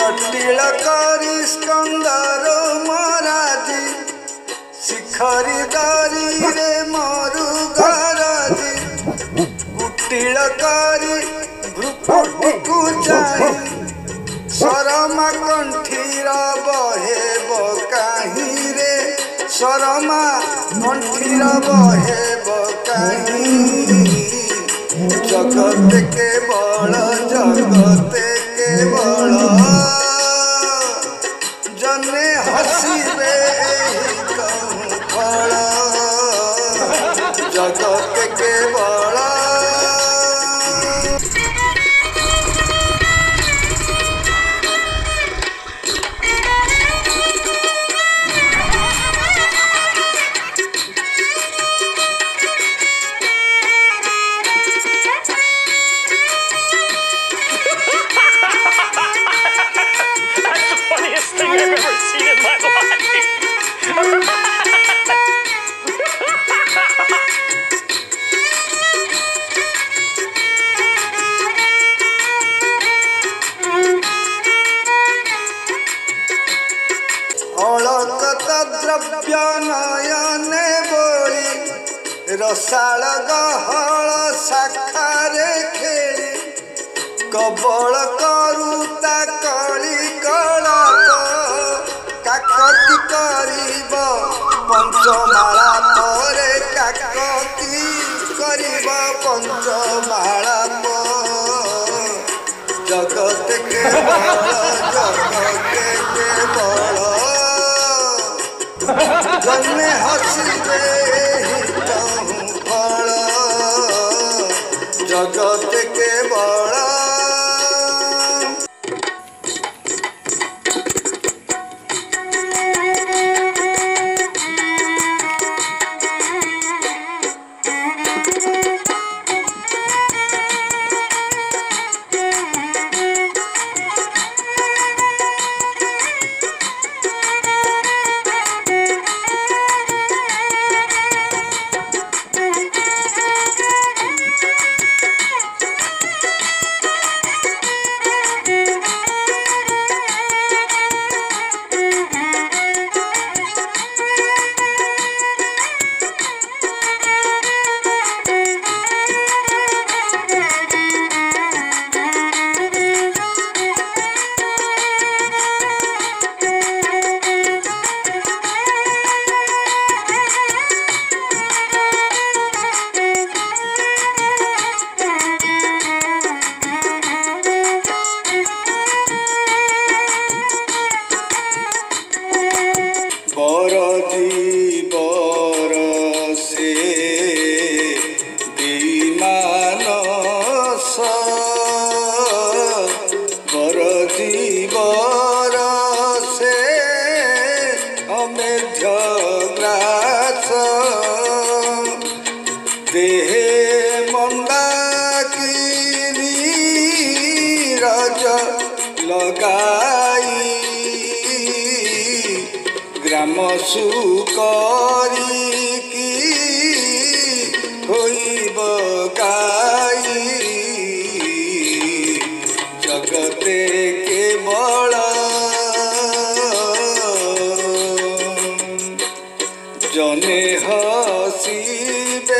जटिल करी स्कंदर महाराजी शिखरी दारी रे मरु घराजी कुटिल करी भ्रुकुटी को जाई शरमा कंठीर बहेब काहीं रे शरमा कंठीर बहेब काहीं जगत केवल जने हसीबे कहूँ फल जगत केवल द्रव्य नयने बोली रसाल गहल शाखारे खेली कबल करुता कली कलाप काकती करिब पंचमाला परे काकती करिब पंचमाला जगत केवल जने हसीबे कहूँ फल जगत केवल ग्राम सुकरी की होइब गाई जगते केवल जने हसीबे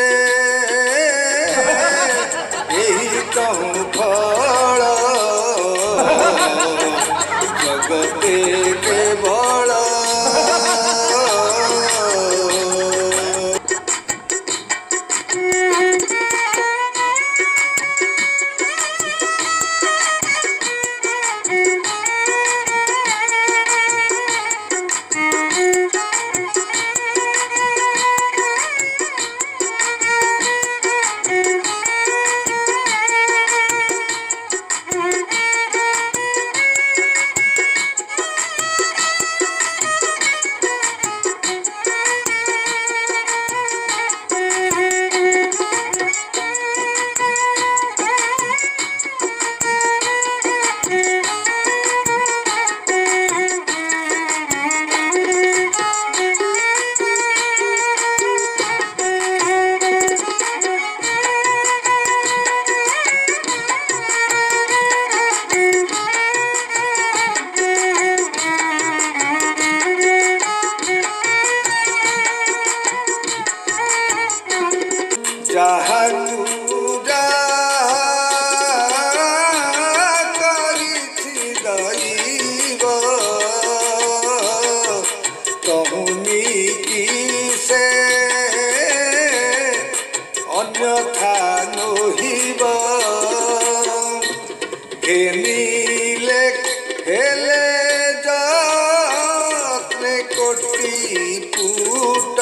यही कहूँ फल जगते केवल कहूनी की से अन्यथा नहिब घेनिले हेले जात्रे कोटी पुट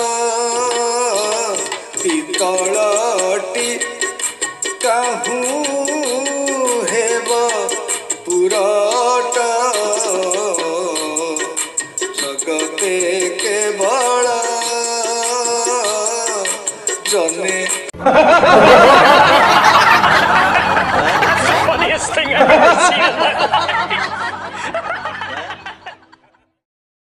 पितलटी काहू हेब पुरट जगते केवल जने Funniest thing I've ever seen in my life.